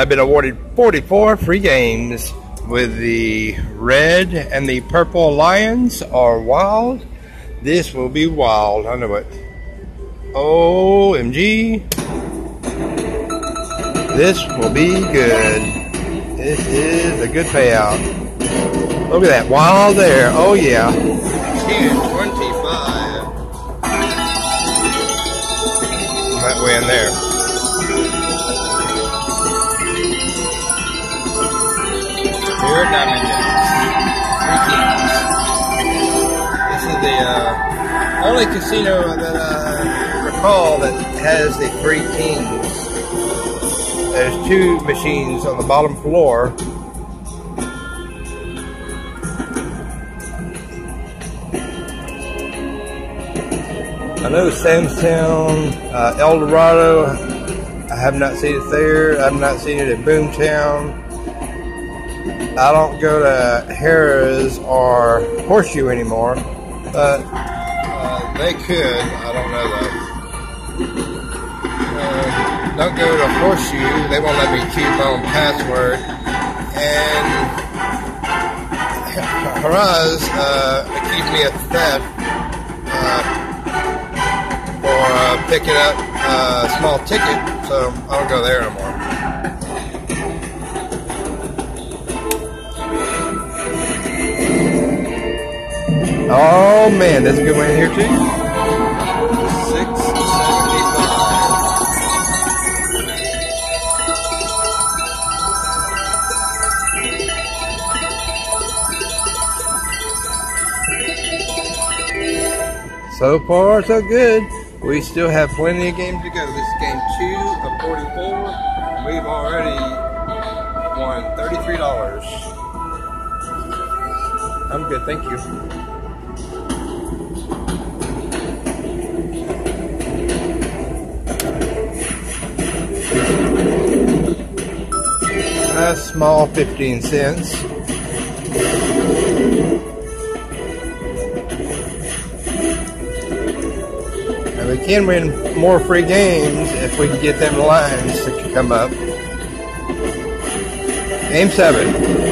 I've been awarded 44 free games with the red and the purple lions are wild. This will be wild. I know it. OMG. This will be good. This is a good payout. Look at that. Wild there. Oh, yeah. 1025. Might win there. Here, Diamond Jacks. 3 kings. This is the only casino that I recall that has the 3 kings. There's 2 machines on the bottom floor. I know Samstown, El Dorado, I have not seen it there. I have not seen it at Boomtown. I don't go to Harrah's or Horseshoe anymore, but they could. I don't know though. Don't go to Horseshoe. They won't let me keep my own password. And Harrah's accused me of theft for picking up a small ticket, so I don't go there anymore. Oh man, that's a good one here too. 675. So far, so good. We still have plenty of games to go. This is game 2 of 44. We've already won $33. I'm good, thank you. A small 15 cents. And we can win more free games if we can get them lines to come up. Game 7.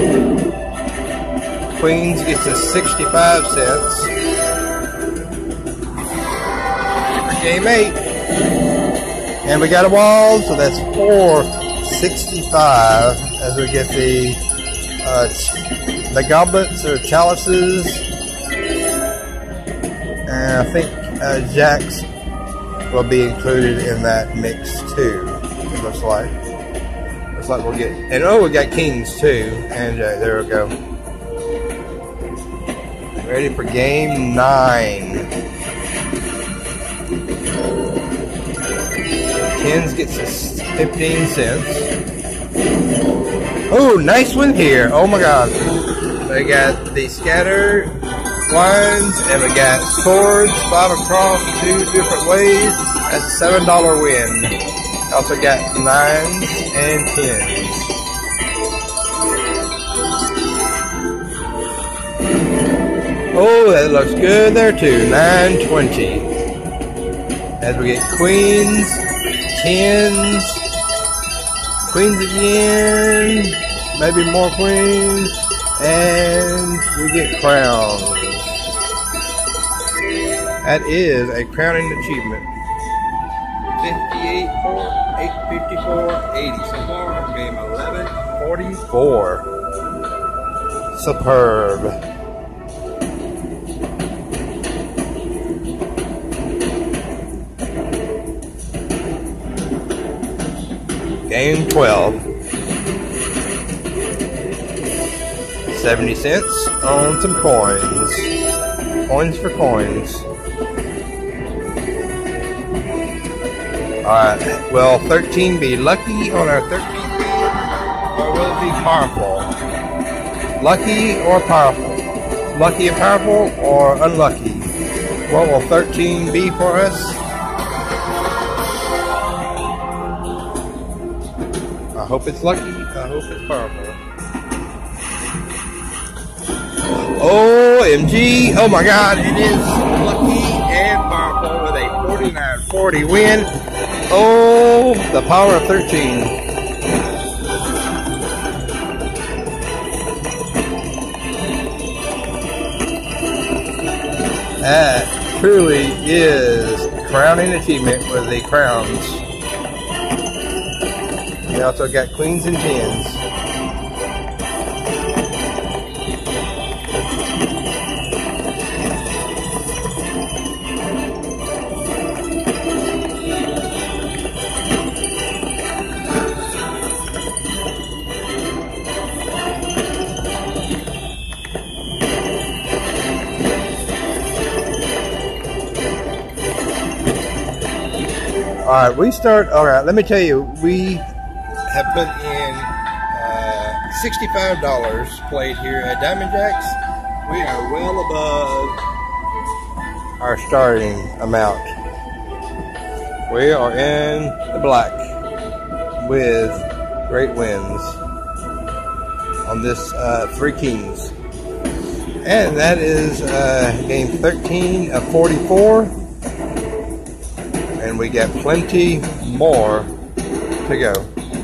Queens gets us 65 cents. For game 8. And we got a wall, so that's 465 as we get the goblets or chalices. And I think jacks will be included in that mix too. It looks like. Looks like we'll get, and oh, we got kings too. And there we go. Ready for game 9. Tens gets us 15 cents. Oh, nice one here. Oh my God. We got the scatter lines and we got swords, 5 across, 2 different ways. That's a $7 win. Also got 9s and 10s. Oh, that looks good there too. 920. As we get queens, 10s, queens again, maybe more queens, and we get crowns. That is a crowning achievement. 58, 854, 80 so far. Game 11, 44. Superb. Game 12. 70 cents on some coins. Coins for coins. Alright, will 13 be lucky on our 13th game? Or will it be powerful? Lucky or powerful? Lucky and powerful or unlucky? What will 13 be for us? I hope it's lucky. I hope it's powerful. OMG. Oh my God. It is lucky and powerful with a 49-40 win. Oh, the power of 13. That truly is a crowning achievement with the crowns. We also got queens and tens. Alright, alright, let me tell you, we have put in $65 played here at Diamond Jacks. We are well above our starting amount. We are in the black with great wins on this 3 kings. And that is game 13 of 44. And we got plenty more to go.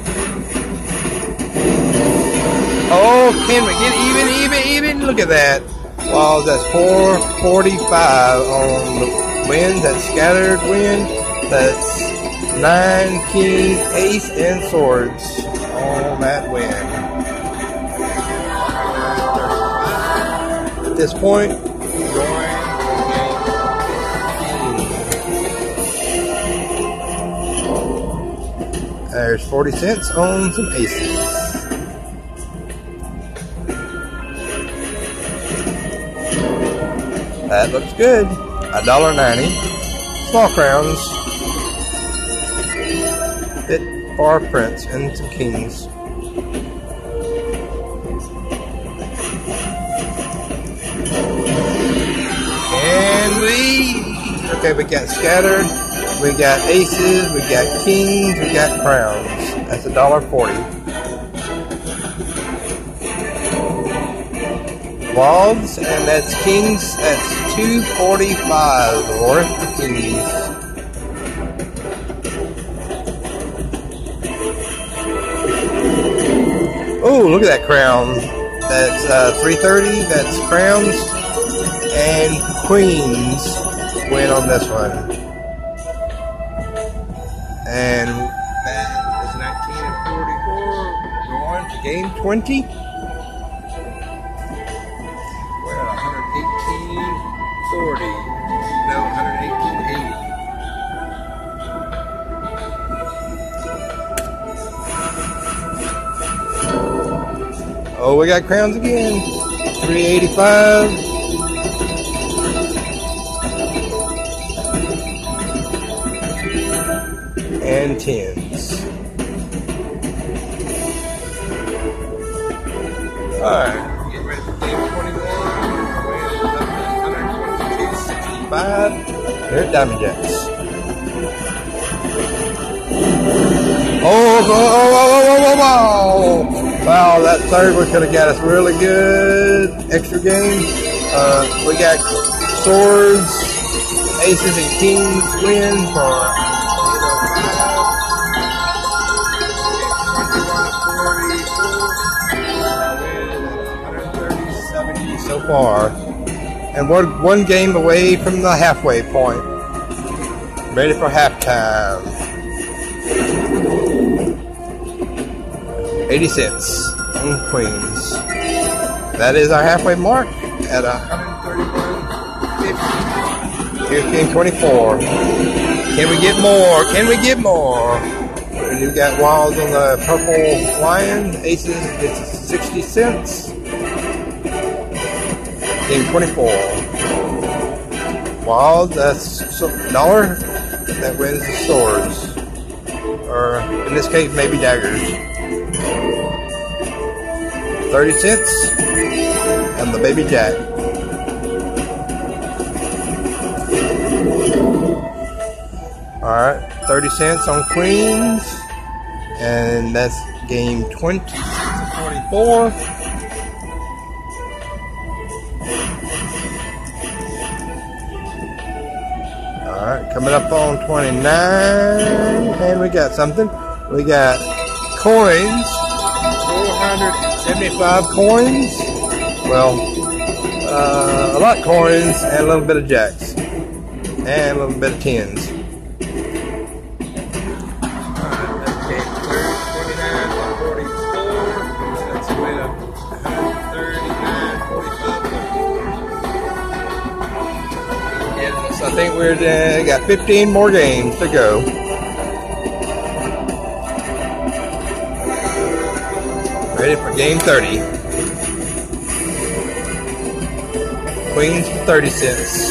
Oh, can we get even? Look at that. Wow, that's 445 on the win. That's scattered win. That's 9, king, ace, and swords on that win. At this point, there's 40 cents on some aces. That looks good. $1.90. Small crowns. Bit bar prints and some kings. And we got scattered. We got aces, we got kings, we got crowns. That's $1.40. Wilds, and that's kings. That's $2.45 worth of kings. Oh, look at that crown. That's $3.30. That's crowns and queens win on this one. And that is 19 of 44. Go on to game 20. We're at 118.40. No, 118.80. Oh, we got crowns again. 385. And tens. Alright, get ready for game 21. We're up to 122.65. Here at Diamond Jacks. Oh! Wow, that third one could have got us really good. Extra game. We got swords, aces, and kings win for so far, and we're one game away from the halfway point. Ready for halftime. 80 cents on queens. That is our halfway mark at 131.50. Here's game 24. Can we get more? Can we get more? And you got wilds on the purple lion. Aces, it's 60 cents. Game 24. Wild, that's $1 that wins the swords. Or in this case, maybe daggers. 30 cents and the baby jack. Alright, 30 cents on queens. And that's game 20, 44. Alright, coming up on 29, and we got something. We got coins, 475 coins. Well, A lot of coins and a little bit of jacks. And a little bit of tens. Alright, that's game 29, 144. That's a win of 139, 45. Yes, I think we're got 15 more games to go. Ready for game 30. Queens for 30 cents.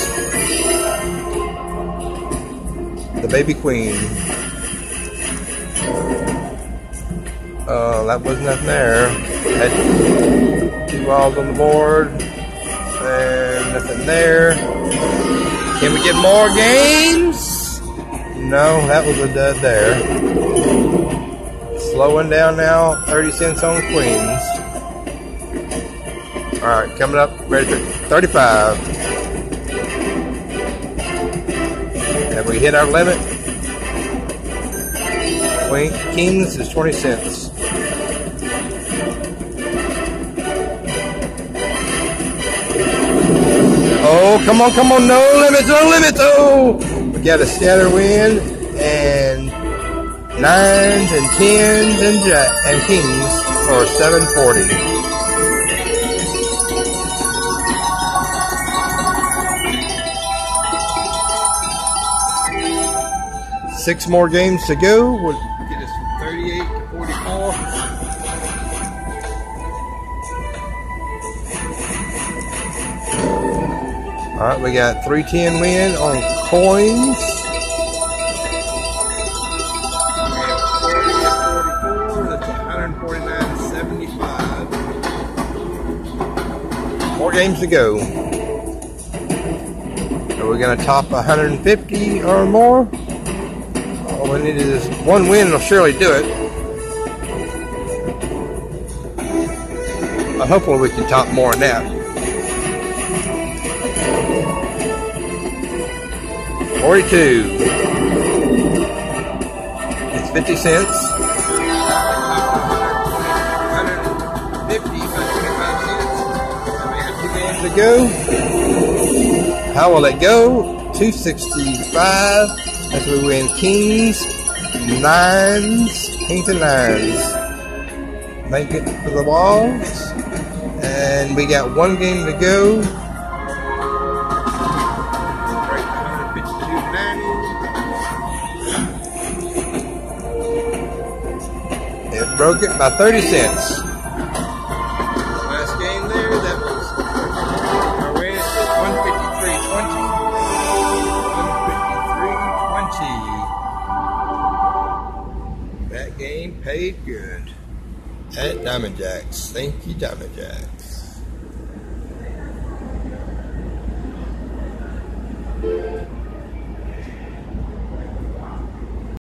The baby queen. That was nothing there. Had 2 balls on the board. And nothing there. Can we get more games? No, that was a dud there. Slowing down now. 30 cents on queens. Alright, coming up. Ready for 35. Have we hit our limit? Kings is 20 cents. Oh, come on, come on. No limits, no limits. Oh, we got a scatter win and 9s and 10s and kings for 740. Six more games to go would get us from 38 to 44. Alright, we got 310 win on coins. And 40 at 44, that's 149.75. More games to go. Are we going to top 150 or more? All we need is one win, will surely do it. Hopefully we can top more than that. 42. It's 50 cents. 150 by 25 cents. We have 2 games to go. How will it go? 265. As we win kings, 9s, kings and 9s. Make it for the walls. And we got 1 game to go. It broke it by 30 cents. Last game there, that was our win is 153.20. 153.20. That game paid good at Diamond Jacks. Thank you, Diamond Jacks.